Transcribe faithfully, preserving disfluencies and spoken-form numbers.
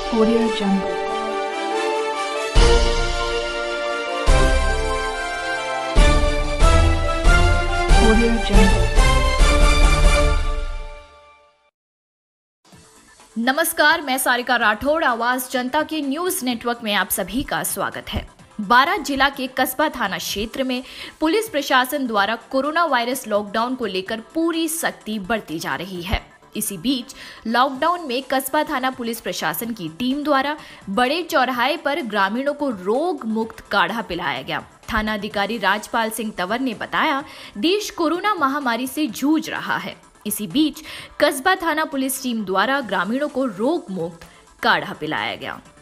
Audio Jungle. Audio Jungle. नमस्कार, मैं सारिका राठौड़, आवाज जनता के न्यूज नेटवर्क में आप सभी का स्वागत है। बारां जिला के कस्बा थाना क्षेत्र में पुलिस प्रशासन द्वारा कोरोना वायरस लॉकडाउन को लेकर पूरी सख्ती बरती जा रही है। इसी बीच लॉकडाउन में कस्बा थाना पुलिस प्रशासन की टीम द्वारा बड़े चौराहे पर ग्रामीणों को रोग मुक्त काढ़ा पिलाया गया। थाना अधिकारी राजपाल सिंह तंवर ने बताया, देश कोरोना महामारी से जूझ रहा है। इसी बीच कस्बा थाना पुलिस टीम द्वारा ग्रामीणों को रोग मुक्त काढ़ा पिलाया गया।